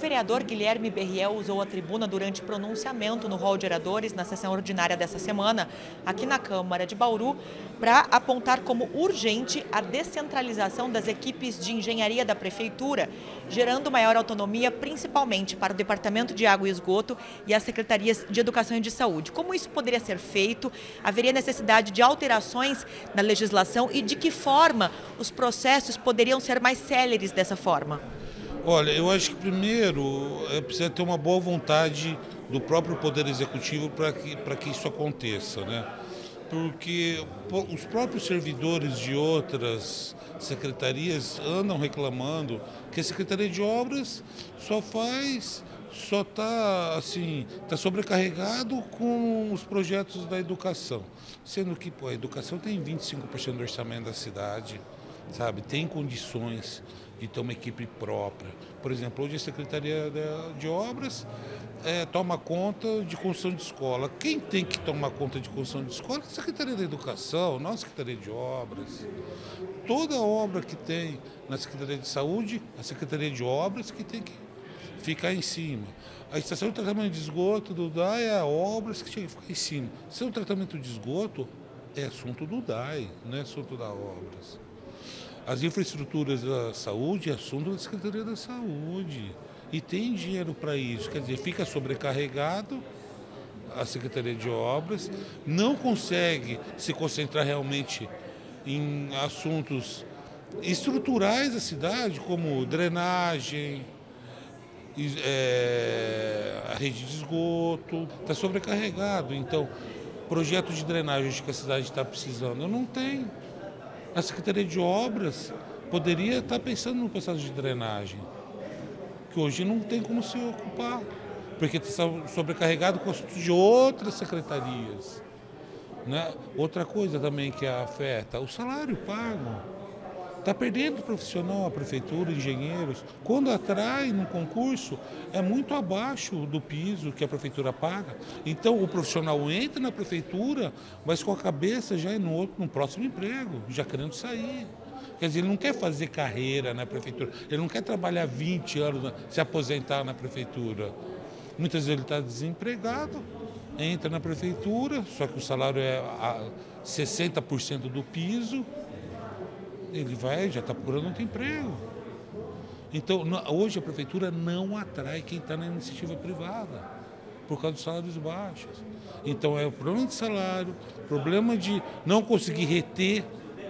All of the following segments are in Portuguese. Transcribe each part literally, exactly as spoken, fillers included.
vereador Guilherme Berriel usou a tribuna durante pronunciamento no hall de oradores na sessão ordinária dessa semana, aqui na Câmara de Bauru, para apontar como urgente a descentralização das equipes de engenharia da Prefeitura, gerando maior autonomia, principalmente para o Departamento de Água e Esgoto e as Secretarias de Educação e de Saúde. Como isso poderia ser feito? Haveria necessidade de alterações na legislação e de que forma os processos poderiam ser mais céleres dessa forma? Olha, eu acho que primeiro é precisa ter uma boa vontade do próprio Poder Executivo para que, para que isso aconteça, né? Porque os próprios servidores de outras secretarias andam reclamando que a Secretaria de Obras só faz, só está assim, tá sobrecarregado com os projetos da educação. Sendo que pô, a educação tem vinte e cinco por cento do orçamento da cidade, sabe? Tem condições de ter uma equipe própria. Por exemplo, hoje a Secretaria de Obras é, toma conta de construção de escola. Quem tem que tomar conta de construção de escola é a Secretaria da Educação, não a Secretaria de Obras. Toda obra que tem na Secretaria de Saúde, a Secretaria de Obras que tem que ficar em cima. A estação de tratamento de esgoto do D A I é obras que tinha que ficar em cima. Se é um tratamento de esgoto, é assunto do D A I, não é assunto da Obras. As infraestruturas da saúde é assunto da Secretaria da Saúde. E tem dinheiro para isso. Quer dizer, fica sobrecarregado a Secretaria de Obras, não consegue se concentrar realmente em assuntos estruturais da cidade, como drenagem, é, a rede de esgoto. Está sobrecarregado. Então, projeto de drenagem que a cidade está precisando, não tem. A Secretaria de Obras poderia estar pensando no processo de drenagem, que hoje não tem como se ocupar, porque está sobrecarregado com assuntos de outras secretarias. Né? Outra coisa também que afeta, o salário pago. Está perdendo profissional a prefeitura, engenheiros. Quando atrai no concurso, é muito abaixo do piso que a prefeitura paga. Então o profissional entra na prefeitura, mas com a cabeça já no, outro, no próximo emprego, já querendo sair. Quer dizer, ele não quer fazer carreira na prefeitura, ele não quer trabalhar vinte anos, se aposentar na prefeitura. Muitas vezes ele está desempregado, entra na prefeitura, só que o salário é a sessenta por cento do piso. Ele vai, já está procurando outro emprego. Então, hoje a prefeitura não atrai quem está na iniciativa privada, por causa dos salários baixos. Então, é o problema de salário, problema de não conseguir reter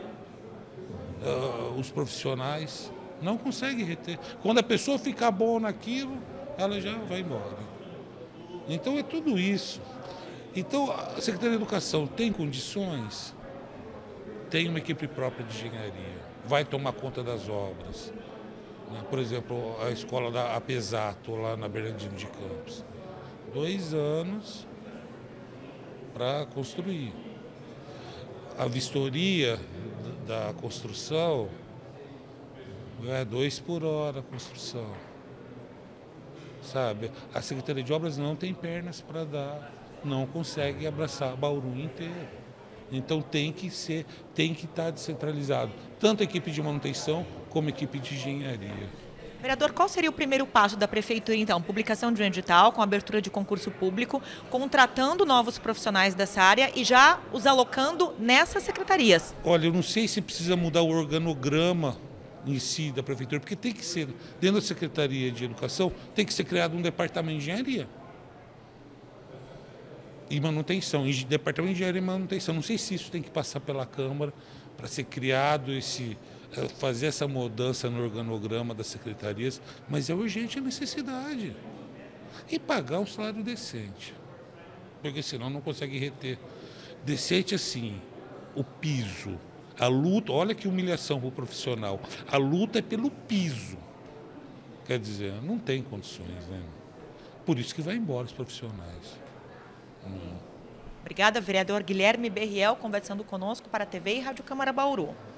uh, os profissionais, não consegue reter. Quando a pessoa ficar boa naquilo, ela já vai embora. Então, é tudo isso. Então, a Secretaria de Educação tem condições? Tem uma equipe própria de engenharia, vai tomar conta das obras. Por exemplo, a escola da Apesato, lá na Bernardino de Campos. Dois anos para construir. A vistoria da construção é dois por hora a construção. Sabe? A Secretaria de Obras não tem pernas para dar, não consegue abraçar Bauru inteiro. Então tem que ser, tem que estar descentralizado, tanto a equipe de manutenção como a equipe de engenharia. Vereador, qual seria o primeiro passo da Prefeitura, então? Publicação de um edital, com abertura de concurso público, contratando novos profissionais dessa área e já os alocando nessas secretarias? Olha, eu não sei se precisa mudar o organograma em si da Prefeitura, porque tem que ser, dentro da Secretaria de Educação, tem que ser criado um departamento de engenharia. E manutenção, e departamento de engenharia e manutenção. Não sei se isso tem que passar pela Câmara para ser criado esse, fazer essa mudança no organograma das secretarias, mas é urgente a necessidade. E pagar um salário decente, porque senão não consegue reter. Decente assim, o piso, a luta, olha que humilhação para o profissional, a luta é pelo piso. Quer dizer, não tem condições, né? Por isso que vai embora os profissionais. Obrigada, vereador Guilherme Berriel, conversando conosco para a T V e Rádio Câmara Bauru.